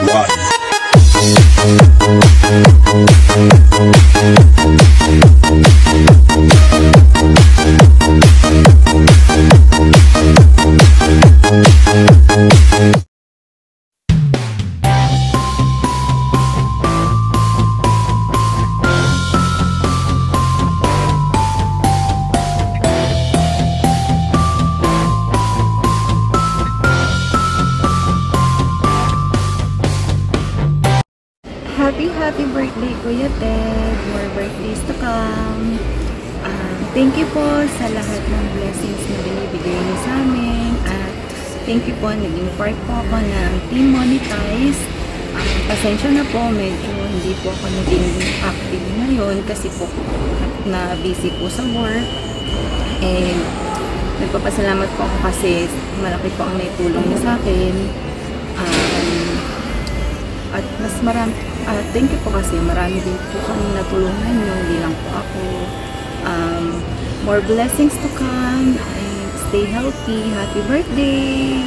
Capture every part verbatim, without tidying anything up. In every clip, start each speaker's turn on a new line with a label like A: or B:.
A: Happy, happy birthday, Kuya Ted. More birthdays to come. Uh, thank you po sa lahat ng blessings na binibigay niyo sa amin. At thank you po, naging part po ako ng Team Monetize. Um, pasensya na po, medyo hindi po ako naging active ngayon kasi po na busy po sa work. And nagpapasalamat po ako kasi malaki po ang naitulong niyo sa akin. Um, at mas marami, uh, thank you po kasi marami din po kami natulungan nyo, hindi lang po ako. Um, more blessings to come, and stay healthy. Happy birthday!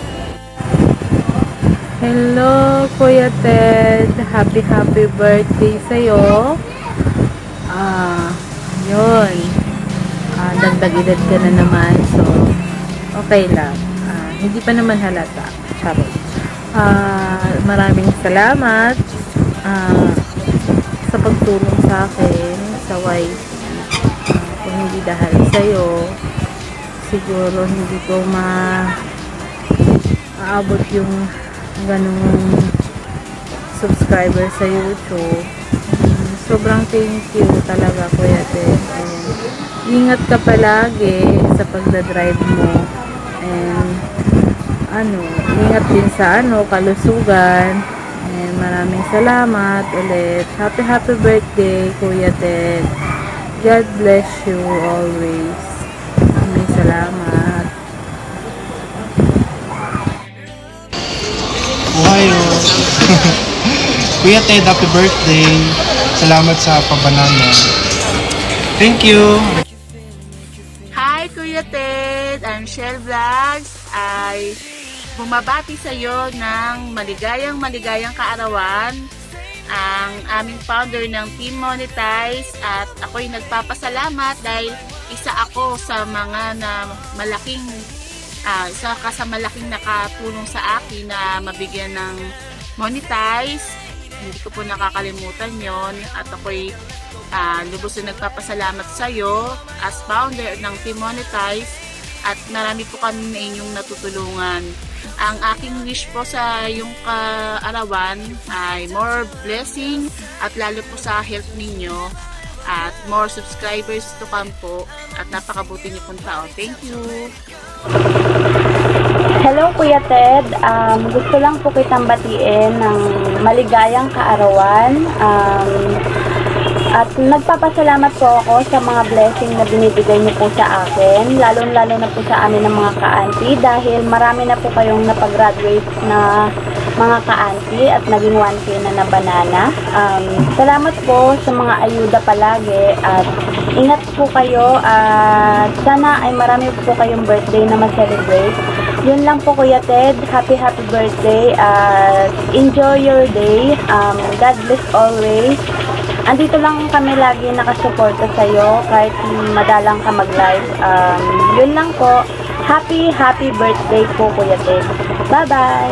B: Hello, Kuya Ted. Happy, happy birthday sa'yo. Ah, yun. Ah, dagdag edad ka na naman, so okay lang. Ah, hindi pa naman halata. Charot. Uh, maraming salamat uh, sa pagtulong sa akin sa Y T. Uh, kung hindi dahil sa'yo, siguro hindi ko ma-aabot yung ganung subscriber sa YouTube. Um, sobrang thank you talaga, Kuya Ted. And ingat ka palagi sa pagdadrive mo. And ano, ingat din sa ano, kalusugan. And maraming salamat ulit. Happy happy birthday, Kuya Ted. God bless you always. Maraming salamat.
C: Ohayo. Kuya Ted, happy birthday. Salamat sa pabanana. Thank you.
D: Hi, Kuya Ted. I'm Shell Vlogs. Ay bumabati sa iyo ng maligayang maligayang kaarawan ang aming founder ng Team Monetize, at ako'y nagpapasalamat dahil isa ako sa mga na malaking uh, isa ka sa malaking nakatulong sa akin na mabigyan ng monetize. Hindi ko po nakakalimutan yon, at ako'y uh, lubos na nagpapasalamat sa iyo as founder ng Team Monetize, at marami po kami na inyong natutulungan. Ang aking wish po sa iyong kaarawan ay more blessing at lalo po sa health ninyo at more subscribers to come po, at napakabuti niyo pong tao. Thank you!
E: Hello, Kuya Ted. Um, gusto lang po kitang batiin ng maligayang kaarawan. Um, At nagpapasalamat po ako sa mga blessing na binibigay niyo po sa akin, lalo-lalo na po sa amin ng mga ka-auntie, dahil marami na po kayong napag-graduate na mga ka-auntie at naging one K na na banana. Um, salamat po sa mga ayuda palagi, at ingat po kayo, at sana ay marami po kayong birthday na ma-celebrate. Yun lang po, Kuya Ted. Happy happy birthday, at enjoy your day. Um, God bless always. Andito lang kami lagi nakasuporta sa iyo kahit madalang ka mag-live. Um, yun lang po. Happy, happy birthday po, Kuya Ted. Bye-bye!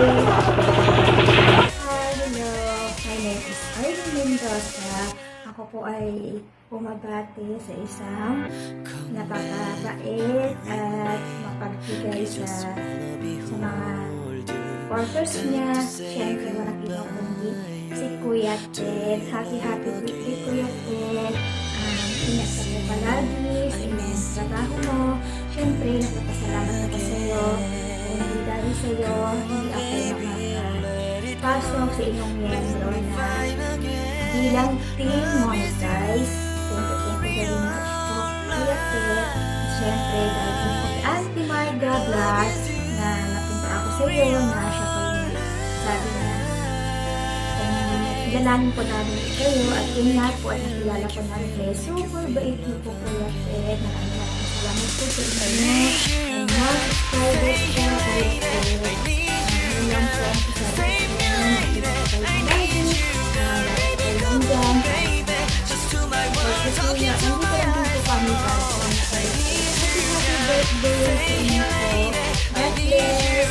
F: Hi, hello. My name is Arlene Mendoza. Ako po ay bumabati sa isang napakabait at mapagbigay sa, sa mga supporters niya. Siyempre, walang ibang kundi si Kuya Ted. Happy, happy birthday, Kuya Ted. Um, ingat ka po palagi sa inyong trabaho mo. Siyempre, nagpapasalamat ako sa iyo. Kung hindi dahil sa iyo, hindi ako makapasok sa inyong miyembro na bilang Team Monetize. Thank you, thank you very much po, Kuya Ted. Siyempre, dahil po kay Auntie Marga Vlog na napunta ako sa iyo, na siya po yung sabi na kilalanin po namin kayo, at yun nga po at nakilala po namin kayo. Super bait niyo po, Kuya Ted. Maraming maraming salamat po sa inyo. And more subscribers po, Kuya Ted. Yun lang po ang sasabi ko. birthday sa inyo po. God bless.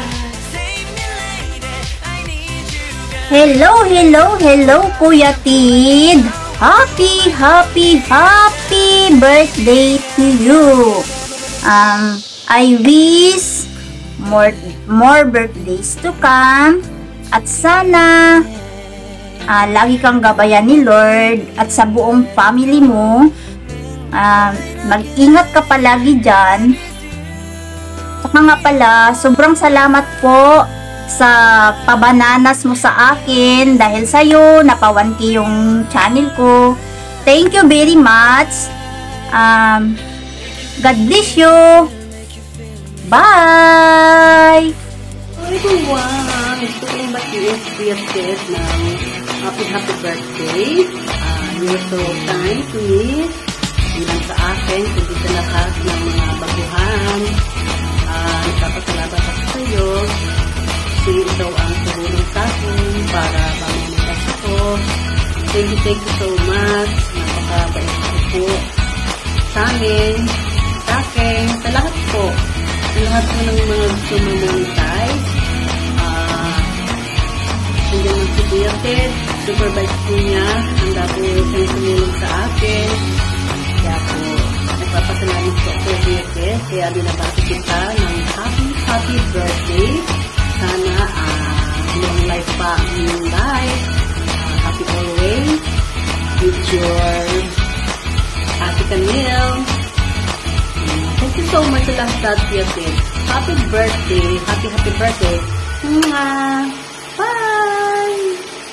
G: Hello, hello, hello, Kuya Tid! Happy, happy, happy birthday to you! Um, I wish more, more birthdays to come at sana uh, lagi kang gabayan ni Lord at sa buong family mo. Uh, mag-ingat ka palagi dyan. Saka nga pala, sobrang salamat po sa pabananas mo sa akin. Dahil sa'yo, napawan ki yung channel ko. Thank you very much. Um, God bless you. Bye!
H: Everyone, gusto kong batiin si Kuya Ted ng happy happy birthday. Uh, you're so kind to me. Hindi lang sa akin, kundi sa lahat ng mga baguhan. Uh, nagpapasalamat ako sa iyo. Kasi ikaw ang tumulong sa akin para mamamagas ako. Thank you, thank you so much. Napakabait ako po sa amin, sa akin, sa lahat po. Sa lahat po ng mga gusto mamonetize. Uh, hindi naman si Kuya Ted, supervise po niya. Ang dati siyang tumulong sa akin. Kaya po, nagpapasalamat po ako Kuya Ted. Kaya binabati kita ng happy, happy birthday. Sana uh, long life pa ang inyong life. Uh, happy always with your Ate Camille. Thank you so much sa lahat, Kuya Ted. Happy birthday. Happy, happy birthday. Mwah! Bye!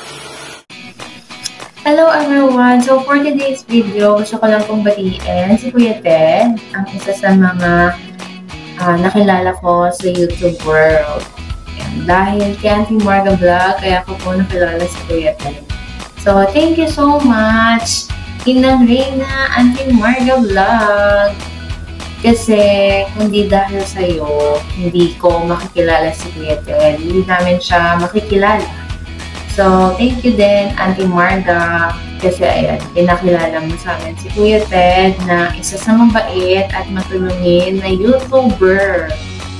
B: Hello everyone! So for today's video, gusto ko lang pong batiin si Kuya Ted, ang isa sa mga uh, nakilala ko sa YouTube world. And dahil kay Auntie Marga Vlog, kaya ako po nakilala si Kuya Ted. So thank you so much, Inang Reyna, Auntie Marga Vlog. Kasi kundi dahil sa'yo, hindi ko makikilala si Kuya Ted. Hindi namin siya makikilala. So, thank you din, Auntie Marga. Kasi ayan, pinakilala mo sa amin si Kuya Ted na isa sa mabait at matulungin na YouTuber.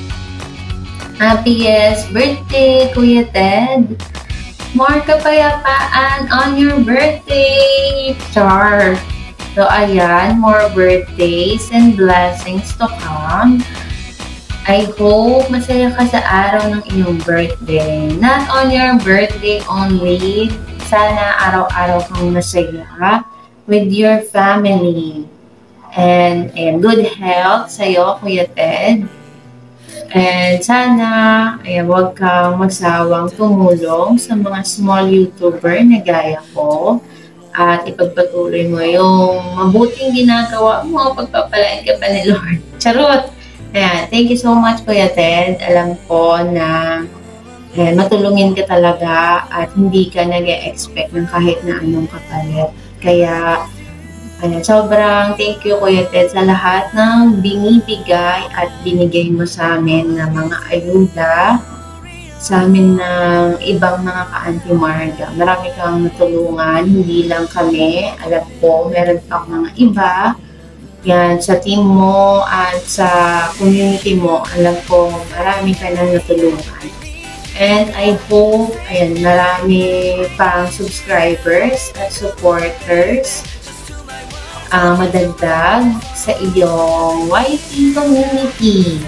B: Happiest birthday, Kuya Ted! More kapayapaan on your birthday! Char! So, ayan, more birthdays and blessings to come. I hope masaya ka sa araw ng iyong birthday. Not on your birthday only. Sana araw-araw kang masaya with your family. And, and good health sa'yo, Kuya Ted. And sana, ayan, huwag kang magsawang tumulong sa mga small YouTuber na gaya ko. At ipagpatuloy mo yung mabuting ginagawa mo, pagpapalain ka pa ni Lord. Charot! Ayan, thank you so much, Kuya Ted. Alam ko na ayan, matulungin ka talaga at hindi ka nag-e-expect ng kahit na anong kapalit. Kaya, ayan, sobrang thank you, Kuya Ted, sa lahat ng binibigay at binigay mo sa amin na mga ayuda sa amin ng ibang mga ka-Auntie Marga. Marami kang natulungan, hindi lang kami. Alam ko, meron pa mga iba. Yan, sa team mo at sa community mo, alam ko, marami ka nang natulungan. And I hope, ayan, marami pang subscribers at supporters ang uh, madagdag sa iyong Y T community.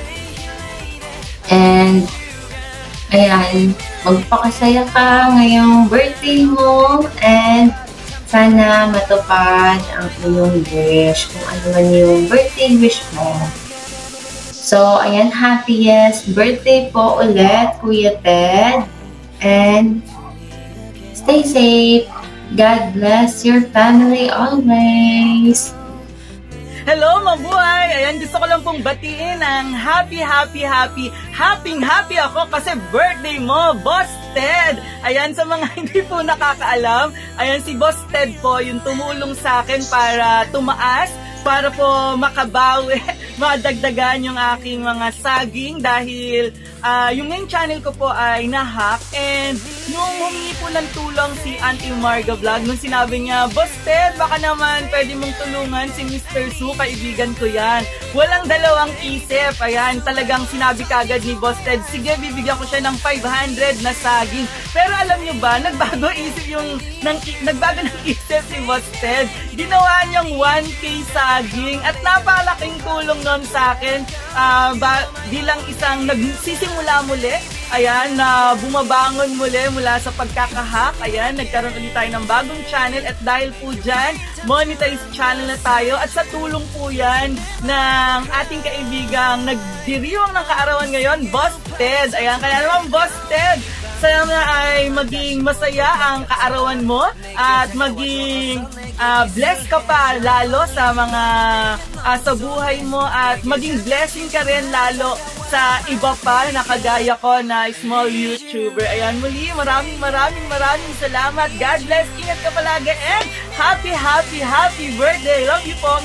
B: And ayan, magpakasaya ka ngayong birthday mo and sana matupad ang iyong wish, kung ano man yung birthday wish mo. So, ayan, happiest birthday po ulit, Kuya Ted. And stay safe. God bless your family always.
I: Hello, mabuhay! Ayan, gusto ko lang pong batiin ang happy, happy, happy, happy, happy ako kasi birthday mo, Boss Ted! Ayan, sa mga hindi po nakakaalam, ayan, si Boss Ted po yung tumulong sa akin para tumaas, para po makabawi, madagdagan yung aking mga saging dahil uh, yung main channel ko po ay nahack and nung humingi po ng tulong si Auntie Marga Vlog nung sinabi niya, Boss Ted, baka naman pwede mong tulungan si Mister Su, kaibigan ko yan. Walang dalawang isip. Ayan, talagang sinabi kagad ni Boss Ted, sige, bibigyan ko siya ng five hundred na saging. Pero alam niyo ba, nagbago isip yung, ng, nagbago ng isip si Boss Ted. Ginawa niyang one K saging at napakalaking tulong nun sa akin uh, ba, bilang isang nagsisimula muli. Ayan, na uh, bumabangon muli mula sa pagkakahak. Ayan, nagkaroon ulit tayo ng bagong channel at dahil po dyan, monetized channel na tayo at sa tulong po yan ng ating kaibigang nagdiriwang ng kaarawan ngayon, Boss Ted. Ayan, kaya naman Boss Ted, sana ay maging masaya ang kaarawan mo at maging uh, blessed ka pa lalo sa mga uh, sa buhay mo at maging blessing ka rin lalo sa iba pa na kagaya ko na small YouTuber. Ayan, muli, maraming maraming maraming salamat. God bless, ingat ka palagi and happy, happy, happy birthday. Love you po.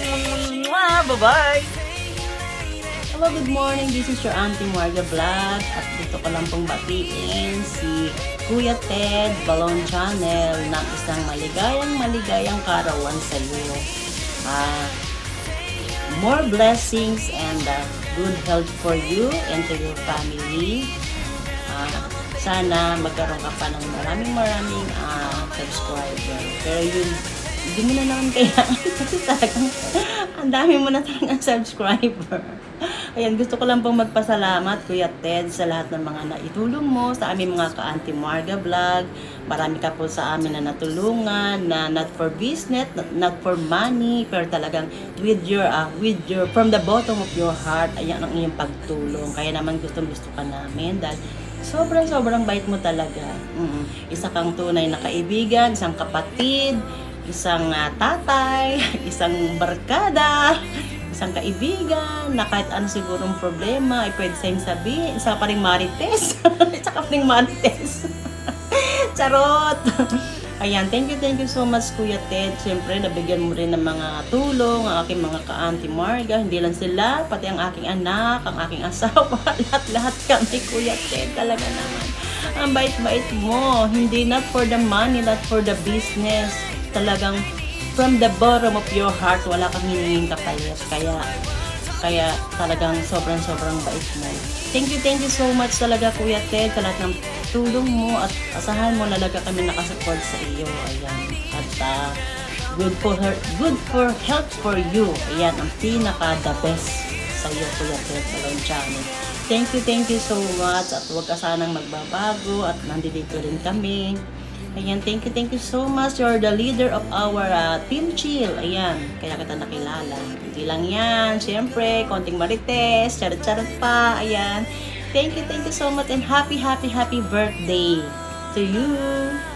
I: Bye-bye.
J: Hello, good morning. This is your Auntie Marga Vlog at dito ko lang pong batiin si Kuya Ted Balon Channel ng isang maligayang maligayang kaarawan sa iyo. Uh, more blessings and uh, good health for you and to your family. Uh, sana magkaroon ka pa ng maraming maraming uh, subscriber. Pero yun, hindi mo na naman kailangan kasi talagang ang dami mo na talagang subscriber. Ayan, gusto ko lang pong magpasalamat, Kuya Ted, sa lahat ng mga naitulong mo sa aming mga ka-Auntie Marga Vlog. Marami ka po sa amin na natulungan, na not for business, not, not for money, pero talagang with your, uh, with your, from the bottom of your heart, ayan ang iyong pagtulong. Kaya naman gustong-gusto ka namin dahil sobrang-sobrang bait mo talaga. Mm-hmm. Isa kang tunay na kaibigan, isang kapatid, isang uh, tatay, isang barkada, isang kaibigan, na kahit ano sigurong problema, ay pwede sa'yo sabihin, isa pa rin Marites, isa ka pa rin Marites. Charot! Ayan, thank you, thank you so much, Kuya Ted. Siyempre, nabigyan mo rin ng mga tulong, ang aking mga ka-Auntie Marga, hindi lang sila, pati ang aking anak, ang aking asawa, lahat-lahat kami, Kuya Ted, talaga naman. Ang bait-bait mo, hindi not for the money, not for the business, talagang from the bottom of your heart, wala kang hiningin kapalit. Kaya, kaya talagang sobrang-sobrang bait mo. Thank you, thank you so much talaga, Kuya Ted, sa lahat ng tulong mo at asahan mo talaga kami nakasupport sa iyo. Ayan. At uh, good for her, good for health for you. Ayan, ang pinaka the best sa iyo, Kuya Ted, Balon Channel. Thank you, thank you so much at huwag ka sanang magbabago at nandito rin kami. Ayan, thank you, thank you so much. You're the leader of our uh, Team Chill. Ayan, kaya kita nakilala. Hindi lang yan. Siyempre, konting Marites, charot-charot pa. Ayan. Thank you, thank you so much and happy, happy, happy birthday to you.